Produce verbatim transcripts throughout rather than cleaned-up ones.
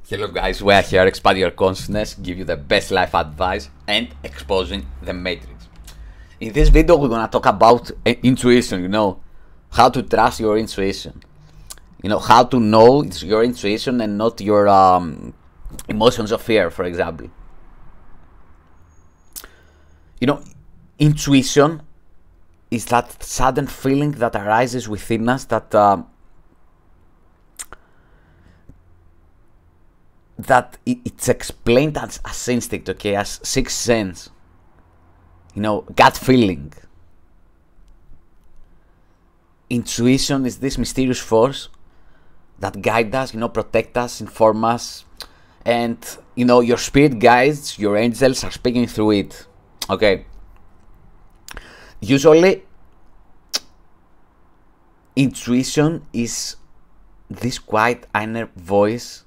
Hello guys, we are here, expand your consciousness, give you the best life advice and exposing the matrix. In this video we're gonna talk about intuition, you know, how to trust your intuition. You know, how to know it's your intuition and not your um, emotions of fear, for example. You know, intuition is that sudden feeling that arises within us that uh, that it's explained as, as instinct, okay, as sixth sense, you know, gut feeling. Intuition is this mysterious force that guides us, you know, protect us, inform us, and, you know, your spirit guides, your angels are speaking through it, okay. Usually, intuition is this quiet inner voice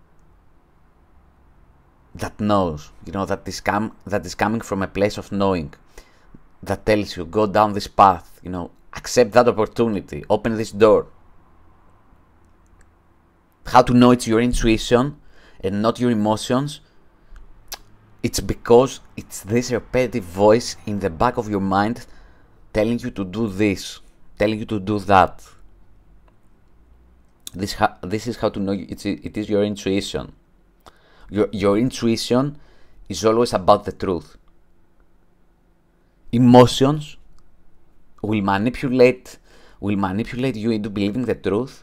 that knows, you know, that is come that is coming from a place of knowing, that tells you go down this path, you know, accept that opportunity, open this door. How to know it's your intuition and not your emotions? It's because it's this repetitive voice in the back of your mind telling you to do this, telling you to do that. This ha this is how to know it's it is your intuition. Your, your intuition is always about the truth. Emotions will manipulate will manipulate you into believing the truth,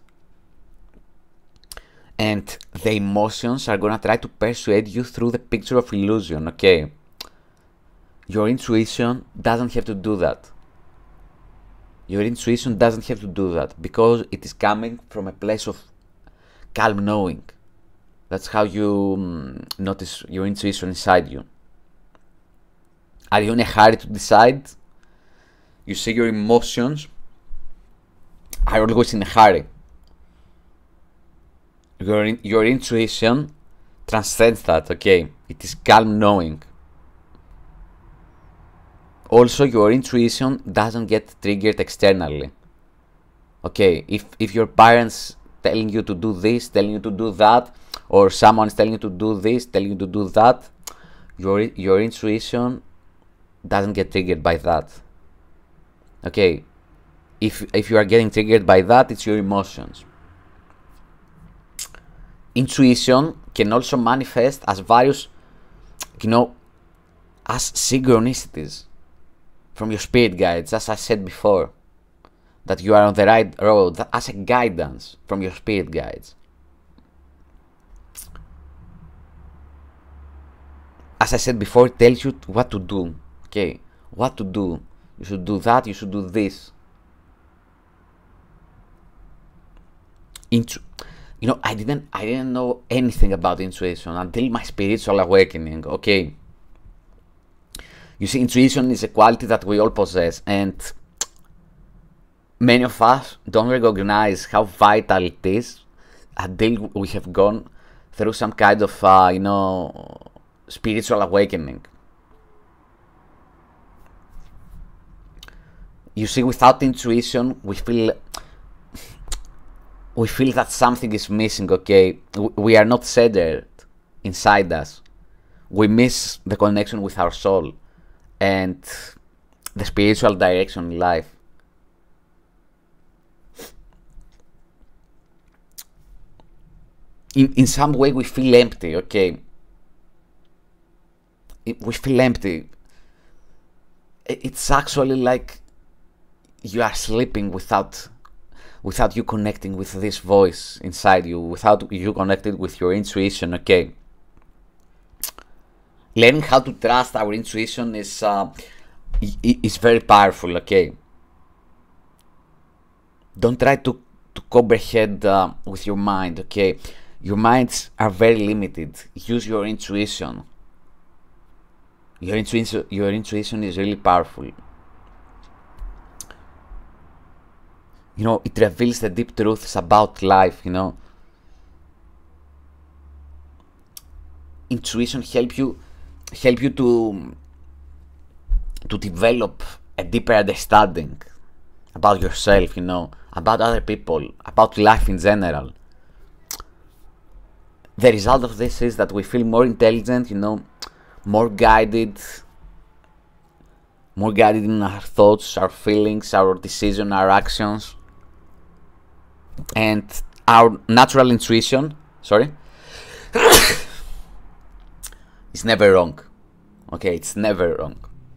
and the emotions are gonna try to persuade you through the picture of illusion, okay? Your intuition doesn't have to do that. Your intuition doesn't have to do that because it is coming from a place of calm knowing. That's how you um, notice your intuition inside you. Are you in a hurry to decide? You see, your emotions are always in a hurry. Your, in, your intuition transcends that, okay? It is calm knowing. Also, your intuition doesn't get triggered externally. Okay, if, if your parents telling you to do this, telling you to do that, or someone is telling you to do this, telling you to do that, your your intuition doesn't get triggered by that. Okay, if if you are getting triggered by that, it's your emotions. Intuition can also manifest as various, you know, as synchronicities from your spirit guides, as I said before, that you are on the right road, as a guidance from your spirit guides. As I said before, it tells you what to do, okay? What to do. You should do that, you should do this. Intu you know, I didn't, I didn't know anything about intuition until my spiritual awakening, okay? You see, intuition is a quality that we all possess, and many of us don't recognize how vital it is until we have gone through some kind of, uh, you know, spiritual awakening. You see, without intuition, we feel we feel that something is missing, okay? We are not centered inside us. We miss the connection with our soul and the spiritual direction in life. In, in some way, we feel empty, okay? We feel empty. It's actually like you are sleeping without without you connecting with this voice inside you, without you connected with your intuition, okay? Learning how to trust our intuition is uh, is very powerful, okay? Don't try to, to comprehend uh, with your mind, okay? Your minds are very limited. Use your intuition. Your intuition, your intuition is really powerful. You know, it reveals the deep truths about life, you know. Intuition help you, help you to, to develop a deeper understanding about yourself, you know, about other people, about life in general. the result of this is that we feel more intelligent, you know, more guided, more guided in our thoughts, our feelings, our decisions, our actions, and our natural intuition, sorry, it's never wrong. Okay, it's never wrong.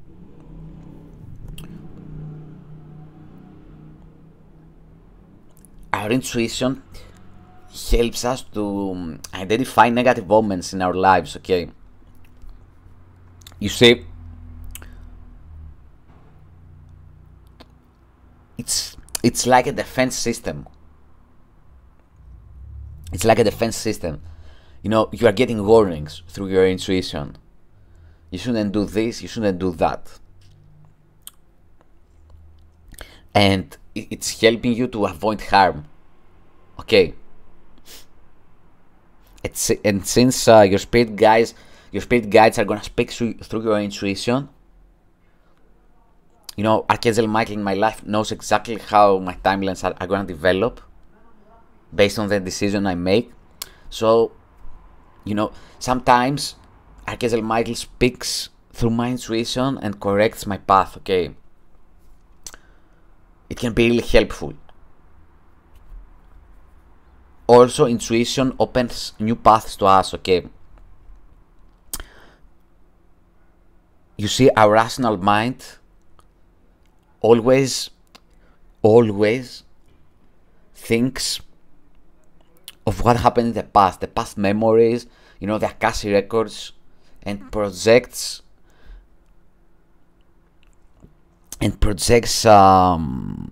Our intuition helps us to identify negative moments in our lives, okay? You see, it's it's like a defense system. It's like a defense system. You know, you are getting warnings through your intuition. You shouldn't do this, you shouldn't do that. And it's helping you to avoid harm. Okay. It's, and since uh, your spirit guides, your spirit guides are gonna speak through, through your intuition. You know, Archangel Michael in my life knows exactly how my timelines are, are gonna develop based on the decision I make. So, you know, sometimes Archangel Michael speaks through my intuition and corrects my path, okay? It can be really helpful. Also, intuition opens new paths to us, okay? You see, our rational mind always, always thinks of what happened in the past, the past memories, you know, the Akashic records, and projects and projects um,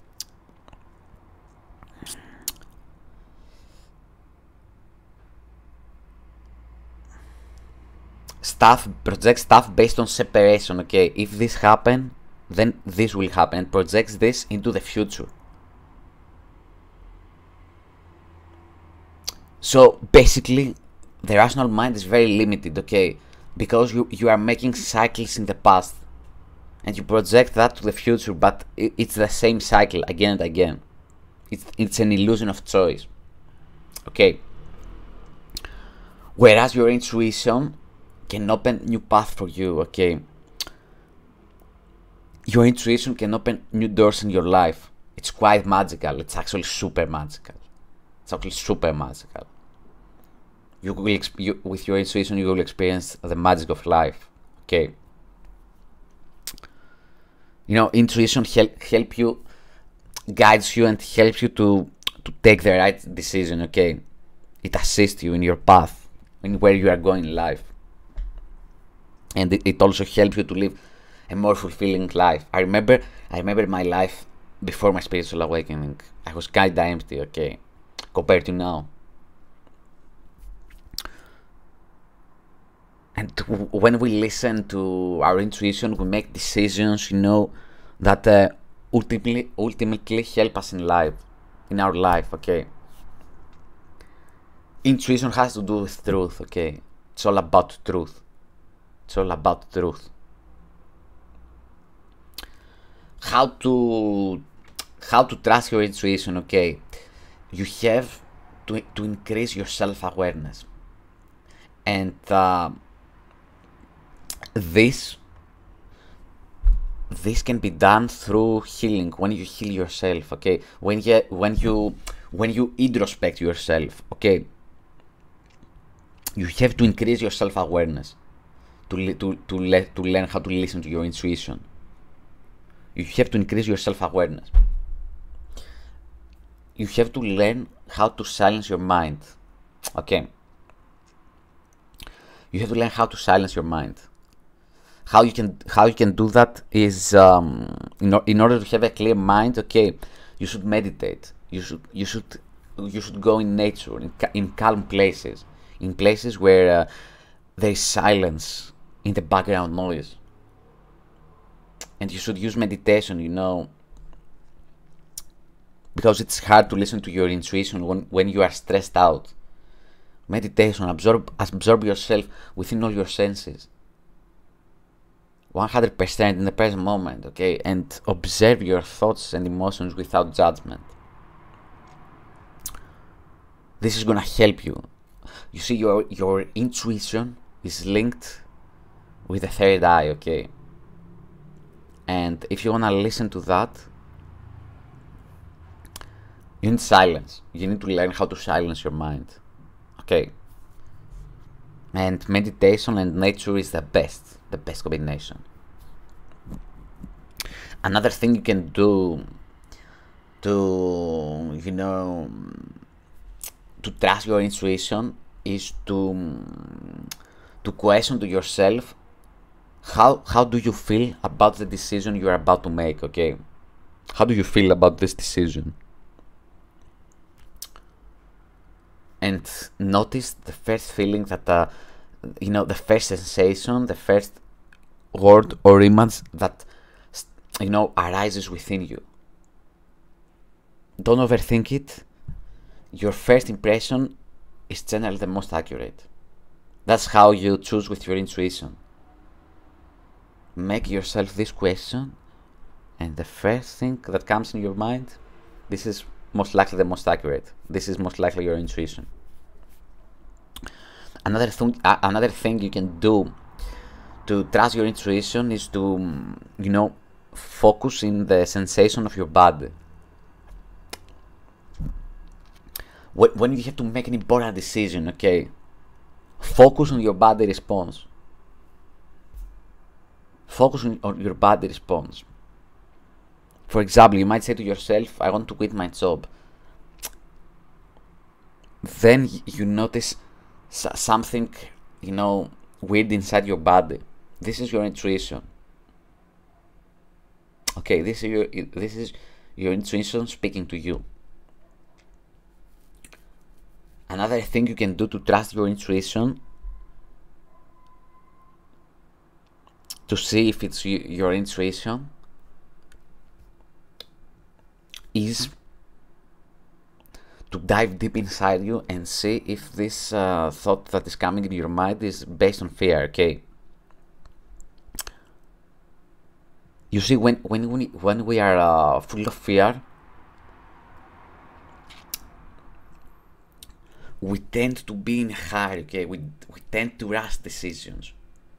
stuff, projects stuff based on separation, okay? If this happened, then this will happen, and projects this into the future. So basically, the rational mind is very limited, okay? Because you, you are making cycles in the past and you project that to the future, but it, it's the same cycle again and again. It's, it's an illusion of choice, okay? Whereas your intuition can open new path for you, okay? Your intuition can open new doors in your life. It's quite magical. It's actually super magical. It's actually super magical. You will, you, with your intuition, you will experience the magic of life, okay? You know, intuition help help you, guides you, and helps you to to take the right decision, okay? It assists you in your path, in where you are going in life, and it, it also helps you to live a more fulfilling life. I remember, I remember my life before my spiritual awakening. I was kinda empty, okay, compared to now. And when we listen to our intuition, we make decisions, you know, that uh, ultimately, ultimately help us in life, in our life, okay? Intuition has to do with truth, okay? It's all about truth. It's all about truth. How to, how to trust your intuition, okay? You have to, to increase your self-awareness. And uh, this this can be done through healing, when you heal yourself, okay? When you when you when you introspect yourself, okay? You have to increase your self-awareness to to to let to learn how to listen to your intuition. You have to increase your self-awareness. You have to learn how to silence your mind, okay? You have to learn how to silence your mind. How you can how you can do that is um, in, in order to have a clear mind, okay? You should meditate. You should you should you should go in nature, in, in calm places, in places where uh, there is silence in the background noise. And you should use meditation, you know, because it's hard to listen to your intuition when, when you are stressed out. Meditation, absorb absorb yourself within all your senses. one hundred percent in the present moment, okay? And observe your thoughts and emotions without judgment. This is gonna help you you see, your your intuition is linked with the third eye, okay? And if you wanna listen to that, you need silence. You need to learn how to silence your mind, okay? And meditation and nature is the best, the best combination. Another thing you can do to, you know, to trust your intuition is to to question to yourself how how do you feel about the decision you are about to make, okay? How do you feel about this decision? And notice the first feeling that, uh, you know, the first sensation, the first word or image that, you know, arises within you. Don't overthink it. Your first impression is generally the most accurate. That's how you choose with your intuition. Make yourself this question, and the first thing that comes in your mind, this is most likely the most accurate. This is most likely your intuition. Another thing, uh, another thing you can do to trust your intuition is to, you know, focus in the sensation of your body. When, when you have to make an important decision, okay, focus on your body response. Focus on, on your body response. For example, you might say to yourself, I want to quit my job. Then you notice something, you know, weird inside your body. This is your intuition. Okay, this is your this is your intuition speaking to you. Another thing you can do to trust your intuition, to see if it's your intuition, is to dive deep inside you and see if this uh, thought that is coming in your mind is based on fear, okay? You see, when when we, when we are uh, full of fear, we tend to be in a hurry, okay? We, we tend to rush decisions.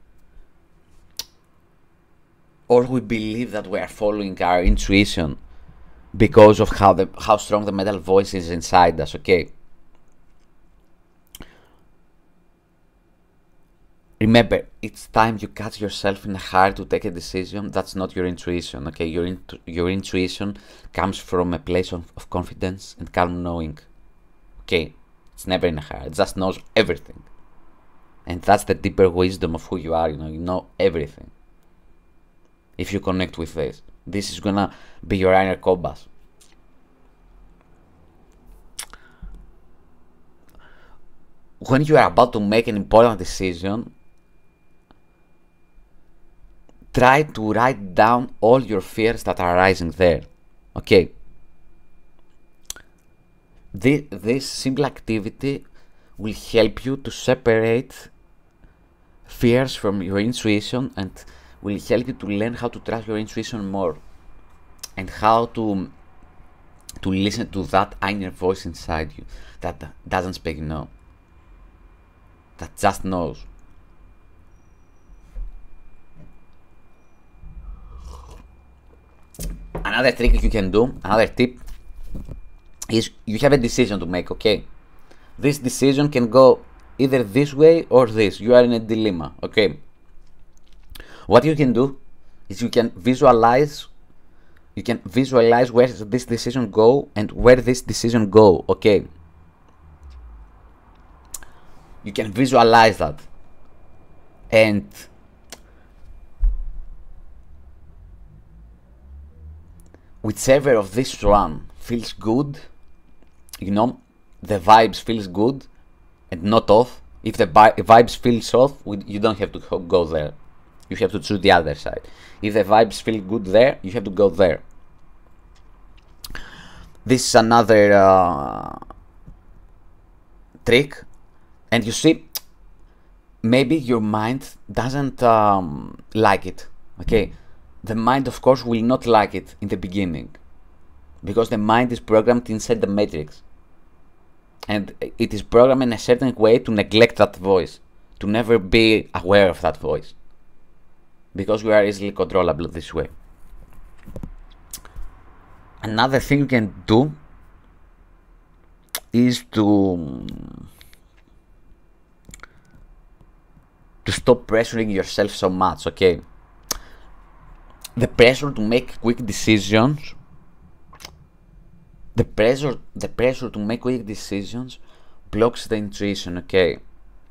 Or we believe that we are following our intuition because of how the how strong the mental voice is inside us, okay? Remember, each time you catch yourself in a hurry to take a decision, that's not your intuition, okay? Your, intu your intuition comes from a place of, of confidence and calm knowing, okay? It's never in a hurry, it just knows everything. And that's the deeper wisdom of who you are, you know, you know everything. If you connect with this, this is gonna be your inner compass. When you are about to make an important decision, try to write down all your fears that are arising there, okay? This, this simple activity will help you to separate fears from your intuition and will help you to learn how to trust your intuition more and how to to listen to that inner voice inside you that doesn't speak no, that just knows. Another trick you can do, another tip, is you have a decision to make, okay? This decision can go either this way or this. You are in a dilemma, okay? What you can do is you can visualize you can visualize where this decision go and where this decision go, okay? You can visualize that, and whichever of this one feels good, you know, the vibes feels good and not off. If the vibes feels off, you don't have to go there. You have to choose the other side. If the vibes feel good there, you have to go there. This is another uh, trick. And you see, maybe your mind doesn't um, like it, okay? The mind, of course, will not like it in the beginning because the mind is programmed inside the matrix. And it is programmed in a certain way to neglect that voice, to never be aware of that voice, because we are easily controllable this way. Another thing you can do is to to stop pressuring yourself so much, okay? The pressure to make quick decisions the pressure the pressure to make quick decisions blocks the intuition, okay?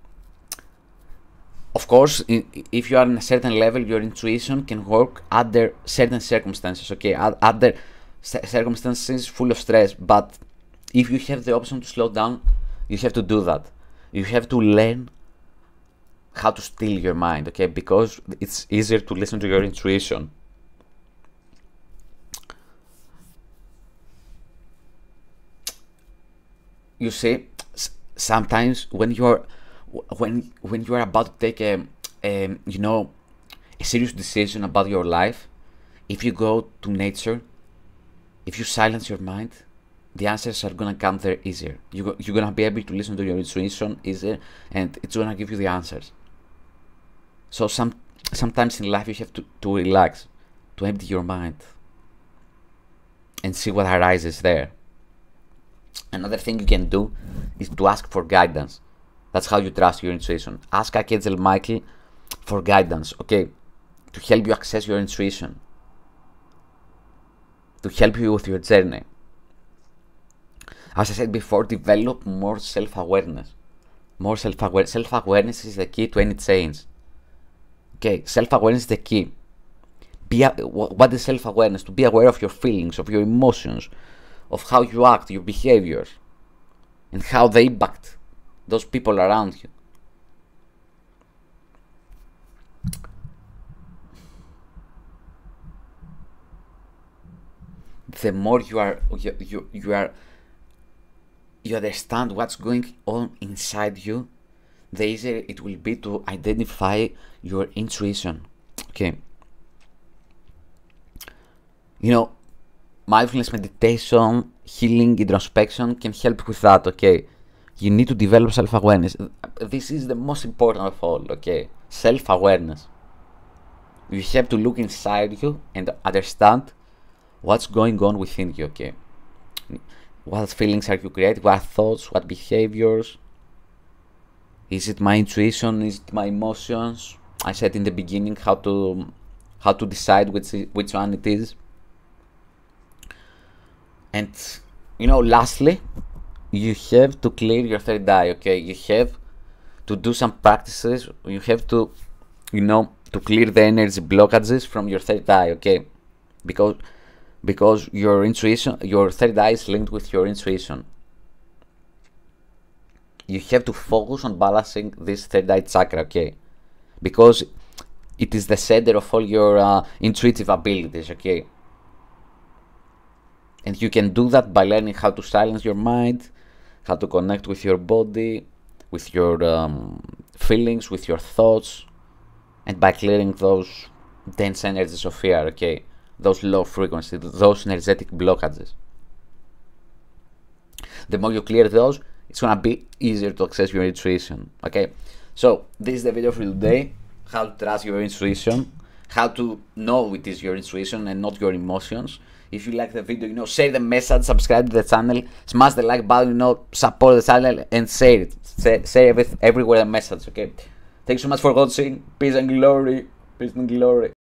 Of course, if you are in a certain level, your intuition can work under certain circumstances, okay? Under circumstances full of stress, but if you have the option to slow down, you have to do that. You have to learn how to still your mind, okay? Because it's easier to listen to your intuition. You see, sometimes when you're when when you are about to take a, a you know a serious decision about your life, if you go to nature, if you silence your mind, the answers are gonna come there easier. You you're gonna be able to listen to your intuition easier, and it's gonna give you the answers. So some sometimes in life you have to, to relax, to empty your mind, and see what arises there. Another thing you can do is to ask for guidance. That's how you trust your intuition. Ask Archangel Michael for guidance, okay? To help you access your intuition, to help you with your journey. As I said before, develop more self-awareness. More self-awareness. Self-awareness is the key to any change. Okay, self-awareness is the key. Be a, what is self-awareness? To be aware of your feelings, of your emotions, of how you act, your behaviors, and how they impact those people around you. The more you are, you, you, you are, you understand what's going on inside you, the easier it will be to identify your intuition. Okay. You know, mindfulness meditation, healing, introspection can help with that, okay? You need to develop self-awareness. This is the most important of all, okay? Self-awareness. You have to look inside you and understand what's going on within you, okay? What feelings are you creating? What thoughts? What behaviors? Is it my intuition? Is it my emotions? I said in the beginning how to how to decide which which one it is. And you know, lastly, you have to clear your third eye, okay? You have to do some practices. You have to, you know, to clear the energy blockages from your third eye, okay? Because because your intuition, your third eye is linked with your intuition. You have to focus on balancing this third eye chakra, okay? Because it is the center of all your uh, intuitive abilities, okay? And you can do that by learning how to silence your mind, how to connect with your body, with your um, feelings, with your thoughts, and by clearing those dense energies of fear, okay? Those low frequencies, those energetic blockages. The more you clear those, it's gonna be easier to access your intuition, okay? So, this is the video for today. How to trust your intuition, how to know it is your intuition and not your emotions. If you like the video, you know, share the message, subscribe to the channel, smash the like button, you know, support the channel and share it. Share, share every, everywhere the message, okay? Thanks so much for watching. Peace and glory. Peace and glory.